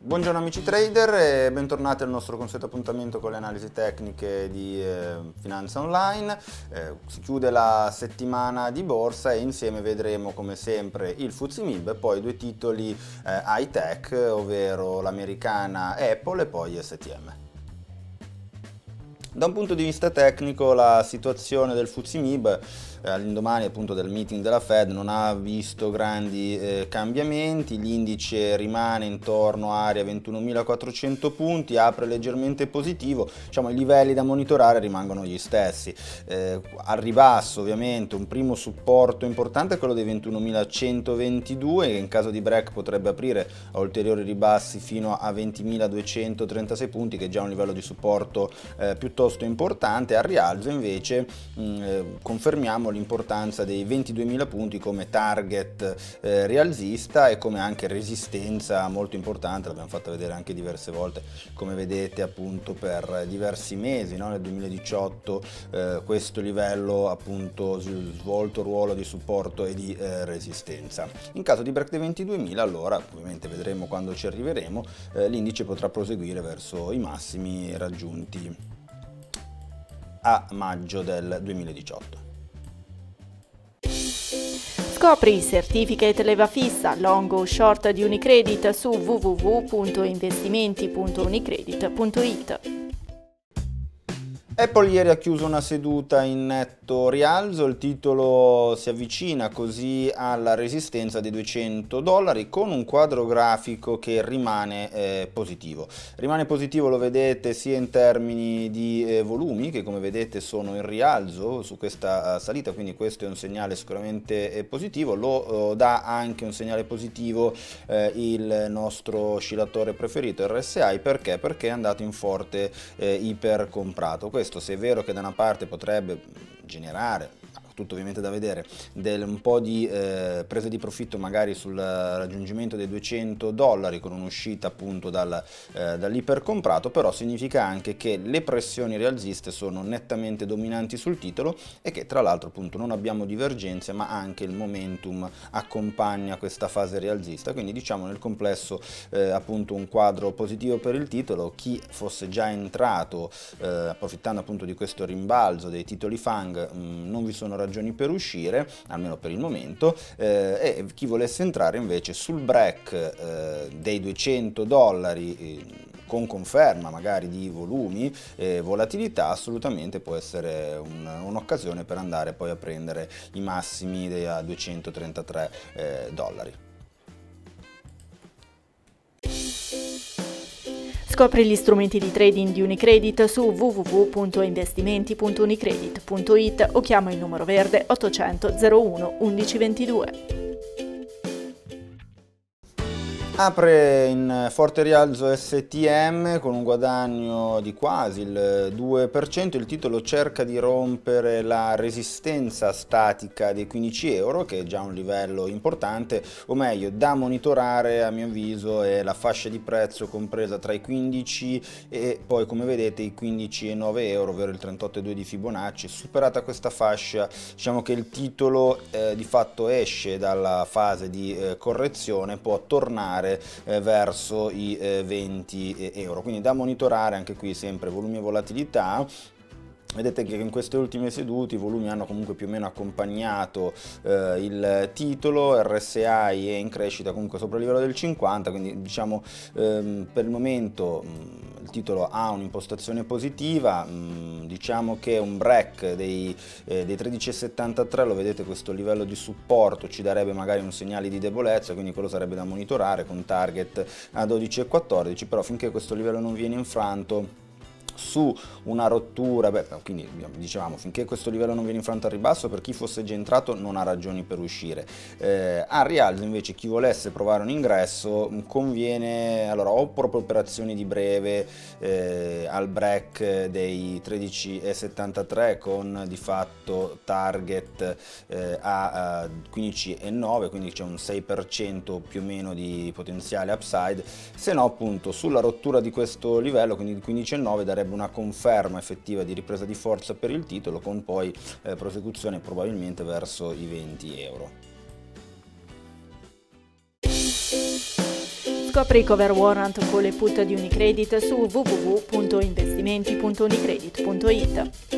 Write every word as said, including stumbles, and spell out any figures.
Buongiorno amici trader e bentornati al nostro consueto appuntamento con le analisi tecniche di eh, Finanza Online. Eh, si chiude la settimana di borsa e insieme vedremo come sempre il F T S E M I B e poi due titoli eh, high tech, ovvero l'americana Apple e poi S T M. Da un punto di vista tecnico la situazione del F T S E M I B all'indomani appunto del meeting della Fed non ha visto grandi eh, cambiamenti, l'indice rimane intorno a area ventunomilaquattrocento punti, apre leggermente positivo, diciamo i livelli da monitorare rimangono gli stessi. Eh, al ribasso ovviamente un primo supporto importante è quello dei ventunomilacentoventidue che in caso di break potrebbe aprire a ulteriori ribassi fino a ventimiladuecentotrentasei punti, che è già un livello di supporto eh, piuttosto importante. Al rialzo invece mh, eh, confermiamo l'importanza dei ventiduemila punti come target eh, rialzista e come anche resistenza molto importante, l'abbiamo fatta vedere anche diverse volte, come vedete appunto per diversi mesi, no? Nel duemiladiciotto eh, questo livello appunto svolto ruolo di supporto e di eh, resistenza. In caso di break dei ventiduemila, allora ovviamente vedremo quando ci arriveremo, eh, l'indice potrà proseguire verso i massimi raggiunti a maggio del duemiladiciotto. Scopri i certificate leva fissa, long o short di Unicredit su w w w punto investimenti punto unicredit punto it. Apple ieri ha chiuso una seduta in netto rialzo, il titolo si avvicina così alla resistenza dei duecento dollari con un quadro grafico che rimane eh, positivo. Rimane positivo, lo vedete, sia in termini di eh, volumi che come vedete sono in rialzo su questa uh, salita, quindi questo è un segnale sicuramente eh, positivo. Lo uh, dà anche un segnale positivo eh, il nostro oscillatore preferito R S I, perché? Perché è andato in forte eh, ipercomprato. Questo se è vero che da una parte potrebbe generare, tutto ovviamente da vedere, del, un po' di eh, presa di profitto magari sul raggiungimento dei duecento dollari con un'uscita appunto dal, eh, dall'ipercomprato, però significa anche che le pressioni rialziste sono nettamente dominanti sul titolo e che tra l'altro appunto non abbiamo divergenze, ma anche il momentum accompagna questa fase rialzista, quindi diciamo nel complesso eh, appunto un quadro positivo per il titolo. Chi fosse già entrato eh, approfittando appunto di questo rimbalzo dei titoli Fang, mh, non vi sono ragioni ragioni per uscire, almeno per il momento, eh, e chi volesse entrare invece sul break eh, dei duecento dollari eh, con conferma magari di volumi e volatilità, assolutamente può essere un'occasione per andare poi a prendere i massimi a duecentotrentatré eh, dollari. Scopri gli strumenti di trading di Unicredit su w w w punto investimenti punto unicredit punto it o chiama il numero verde ottocento zero uno undici ventidue. Apre in forte rialzo S T M con un guadagno di quasi il due per cento, il titolo cerca di rompere la resistenza statica dei quindici euro, che è già un livello importante, o meglio da monitorare a mio avviso è la fascia di prezzo compresa tra i quindici e poi come vedete i quindici e nove euro, ovvero il trentotto virgola due di Fibonacci. Superata questa fascia diciamo che il titolo eh, di fatto esce dalla fase di eh, correzione, può tornare Eh, verso i eh, venti euro, quindi da monitorare anche qui sempre volumi e volatilità. Vedete che in queste ultime sedute i volumi hanno comunque più o meno accompagnato eh, il titolo, R S I è in crescita comunque sopra il livello del cinquanta, quindi diciamo ehm, per il momento mh, il titolo ha un'impostazione positiva, mh, diciamo che un break dei, eh, dei tredici virgola settantatré, lo vedete questo livello di supporto ci darebbe magari un segnale di debolezza, quindi quello sarebbe da monitorare con target a dodici virgola quattordici, però finché questo livello non viene infranto su una rottura, beh, quindi dicevamo finché questo livello non viene infranto al ribasso, per chi fosse già entrato non ha ragioni per uscire. Eh, al rialzo invece chi volesse provare un ingresso conviene, allora o proprio operazioni di breve eh, al break dei tredici virgola settantatré con di fatto target eh, a, a quindici virgola nove, quindi c'è un sei per cento più o meno di potenziale upside, se no appunto sulla rottura di questo livello, quindi di quindici virgola nove, darebbe una conferma effettiva di ripresa di forza per il titolo con poi eh, prosecuzione probabilmente verso i venti euro. Scopri i cover warrant con le put di Unicredit su w w w punto investimenti punto unicredit punto it.